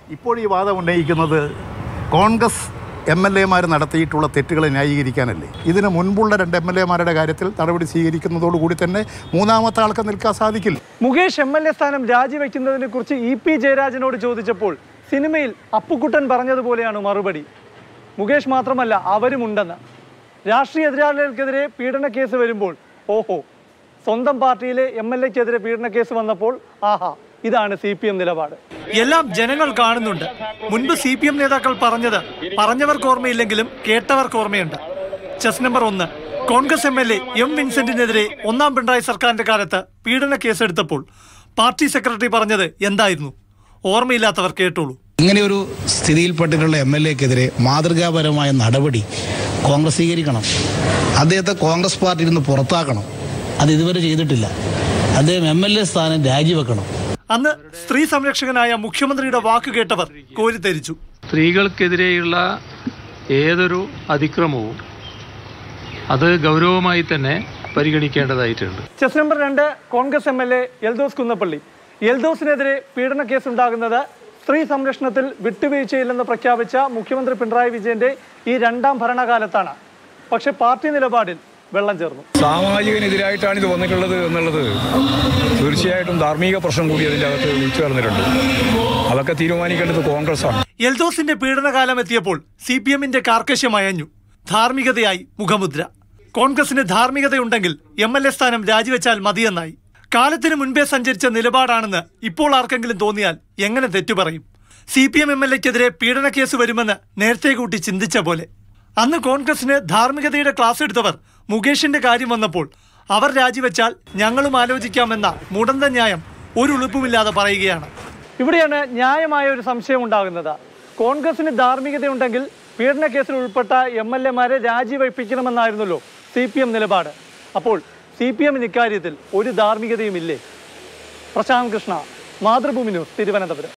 ഇപ്പോൾ ഈ വാദം ഉന്നയിക്കുന്നത് കോൺഗ്രസ് MLA-മാർ നടത്തിയിട്ടുള്ള തെറ്റുകളെ ന്യായീകരിക്കാനല്ലേ? ഇതിന് മുൻപുള്ള 2 MLA-മാരുടെ കാര്യത്തിൽ നടപടി സ്വീകരിക്കുന്നതോടുകൂടി തന്നെ മൂന്നാമത്തെ ആൾക്ക് നിൽക്കാൻ സാധിക്കില്ല. മുകേഷ് MLA സ്ഥാനം രാജിവെക്കുന്നതിനെ കുറിച്ച് EP ജയരാജനോട് ചോദിച്ചപ്പോൾ സിനിമയിൽ അപ്പുക്കുട്ടൻ പറഞ്ഞതുപോലെയാണ് മറുപടി. മുകേഷ് മാത്രമല്ല, അവരുമുണ്ടെന്ന്. രാഷ്ട്രീയ എതിരാളികൾക്കെതിരെ പീഡന കേസ് വരുമ്പോൾ ഓഹോ, സ്വന്തം പാർട്ടിയിലെ MLA-ക്കെതിരെ പീഡന കേസ് വന്നപ്പോൾ ആഹാ, ഇതാണ് CPM നിലപാട്. എല്ലാം ജനങ്ങൾ കാണുന്നുണ്ട്. മുൻപ് CPM നേതാക്കൾ പറഞ്ഞവർക്ക് ഓർമ്മയില്ലെങ്കിലും കേട്ടവർക്ക് ഓർമ്മയുണ്ട്. Case number 1, Congress MLA M. വിൻസെന്റിനെതിരെ 1ാം പിണറായി സർക്കാരിന്റെ കാലത്ത് പീഡന കേസെടുത്തപ്പോൾ പാർട്ടി സെക്രട്ടറി പറഞ്ഞത് എന്തായിരുന്നു? ഓർമ്മയില്ലാത്തവർ കേട്ടോളൂ. ഇങ്ങനെയൊരു സ്ഥിതിയിൽപ്പെട്ടിട്ടുള്ള MLA-ക്കെതിരെ മാതൃകാപരമായ നടപടി കോൺഗ്രസ് സ്വീകരിക്കണം. അദ്ദേഹത്തെ കോൺഗ്രസ് പാർട്ടിയിൽ നിന്ന് പുറത്താക്കണം. അത് ഇതുവരെ ചെയ്തിട്ടില്ല. അദ്ദേഹം MLA സ്ഥാനം രാജിവെക്കണം. അന്ന് സ്ത്രീ സംരക്ഷകനായ മുഖ്യമന്ത്രിയുടെ വാക്ക് കേട്ടവർ കോരിത്തരിച്ചു. സ്ത്രീകൾക്കെതിരെയുള്ള ഏതൊരു അതിക്രമവും അത് ഗൗരവമായി തന്നെ പരിഗണിക്കേണ്ടതായിട്ടുണ്ട്. Case number 2, Congress MLA Eldhose Kunnappilly. എൽദോസിനെതിരെ പീഡന കേസുണ്ടാകുന്നത് സ്ത്രീ സംരക്ഷണത്തിൽ വിട്ടുവീഴ്ചയില്ലെന്ന് പ്രഖ്യാപിച്ച മുഖ്യമന്ത്രി പിണറായി വിജയന്റെ ഈ 2ാം ഭരണകാലത്താണ്. പക്ഷെ പാർട്ടി നിലപാടിൽ വെള്ളം ചേർന്നു. സാമാജികനെതിരായിട്ടാണ് ഇത് വന്നിട്ടുള്ളത് എന്നുള്ളത് തീർച്ചയായിട്ടും ധാർമ്മിക പ്രശ്നം കൂടി അതിൻ്റെ അകത്ത് വിളിച്ചു ചേർന്നിട്ടുണ്ട്. അതൊക്കെ തീരുമാനിക്കേണ്ടത് കോൺഗ്രസ്സാണ്. എൽദോസിന്റെ പീഡനകാലം എത്തിയപ്പോൾ CPM-ന്റെ കാർക്കശ്യമയഞ്ഞു. ധാർമ്മികതയായി മുഖമുദ്ര. കോൺഗ്രസിന് ധാർമ്മികതയുണ്ടെങ്കിൽ MLA സ്ഥാനം രാജിവെച്ചാൽ മതിയെന്നായി. കാലത്തിന് മുൻപേ സഞ്ചരിച്ച നിലപാടാണെന്ന് ഇപ്പോൾ ആർക്കെങ്കിലും തോന്നിയാൽ എങ്ങനെ തെറ്റുപറയും? CPM MLA-ക്കെതിരെ പീഡന കേസ് വരുമെന്ന് നേരത്തെ കൂട്ടി ചിന്തിച്ച പോലെ. അന്ന് കോൺഗ്രസിന് ധാർമ്മികതയുടെ ക്ലാസ് എടുത്തവർ മുകേഷിന്റെ കാര്യം വന്നപ്പോൾ അവർ രാജിവെച്ചാൽ ഞങ്ങളും ആലോചിക്കാമെന്ന മുടന്ത ന്യായം ഒരു ഉളുപ്പുമില്ലാതെ പറയുകയാണ്. ഇവിടെയാണ് ന്യായമായ ഒരു സംശയം ഉണ്ടാകുന്നത്. കോൺഗ്രസിന് ധാർമ്മികതയുണ്ടെങ്കിൽ പീഡന കേസിൽ ഉൾപ്പെട്ട MLA-മാരെ രാജിവെപ്പിക്കണമെന്നായിരുന്നല്ലോ CPM നിലപാട്. അപ്പോൾ CPM-ന് ഇക്കാര്യത്തിൽ ഒരു ധാർമ്മികതയുമില്ലേ? പ്രശാന്ത് കൃഷ്ണ, മാതൃഭൂമി ന്യൂസ്, തിരുവനന്തപുരം.